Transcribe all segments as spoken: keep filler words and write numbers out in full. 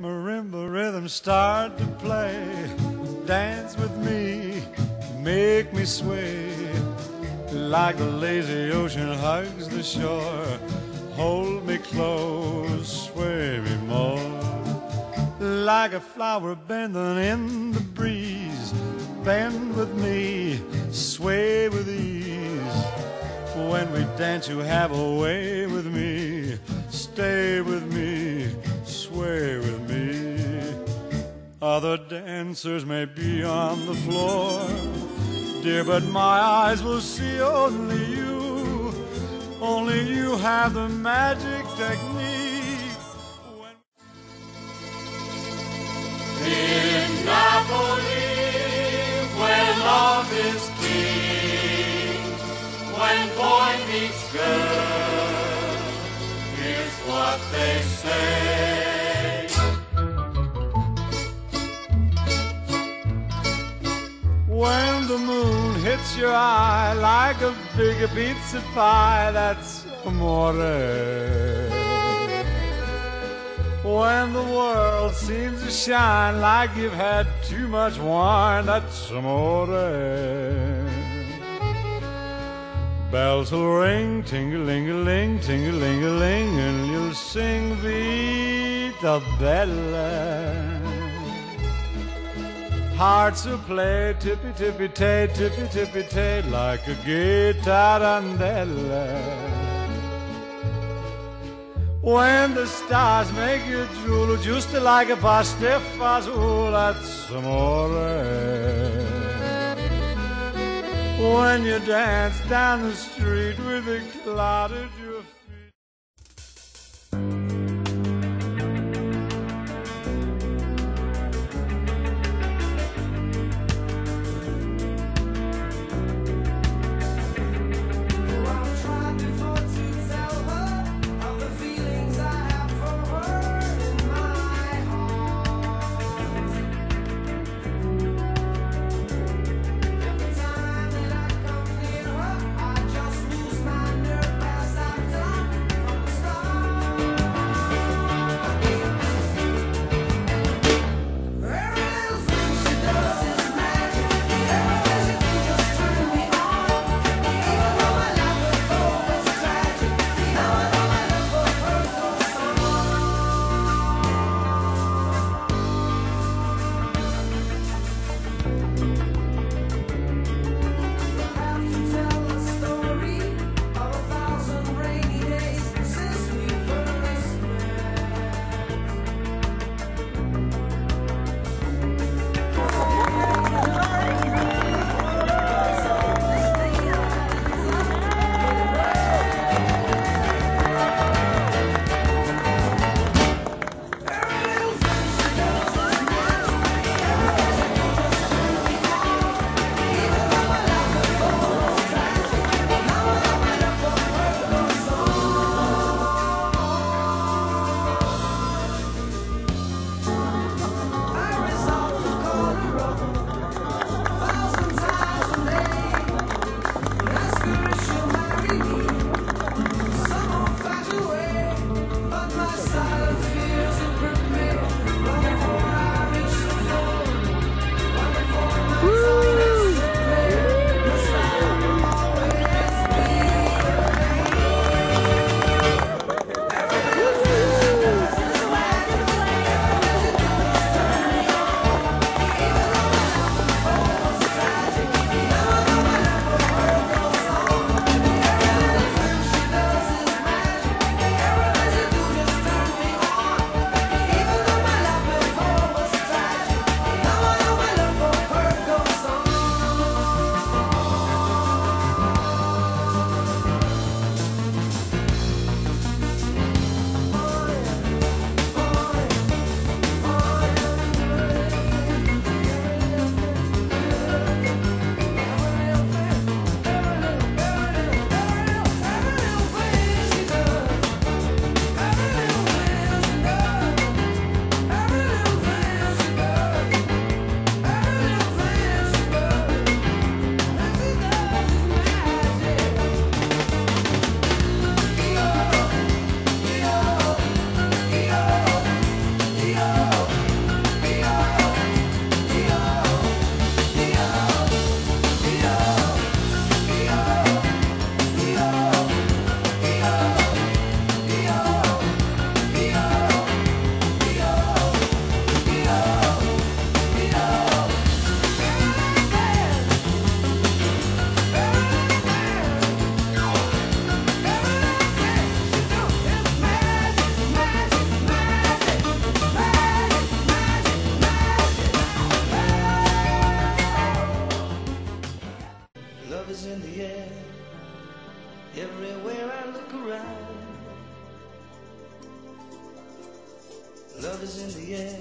marimba rhythm start to play. Dance with me, make me sway. Like the lazy ocean hugs the shore. Hold me close, sway me more. Like a flower bending in the breeze. Bend with me, sway with ease. When we dance you have a way with me. Stay with me, sway with me. Other dancers may be on the floor, dear, but my eyes will see only you. Only you have the magic technique. When in Napoli, where love is king, when boy meets girl, here's what they say. When the moon hits your eye like a big pizza pie, that's amore. When the world seems to shine like you've had too much wine, that's amore. Bells will ring, ting-a-ling-a-ling, ting-a-ling-a-ling, and you'll sing Vita Bella. Hearts will play tippy-tippy-tay, tippy-tippy-tay, like a gay tarantella. When the stars make you drool, just like a pasta fazool, that's amore. When you dance down the street with a cloud at your feet. Every time that I come near her, I just lose my nerve as I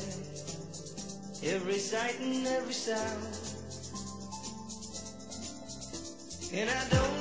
every sight and every sound. And I don't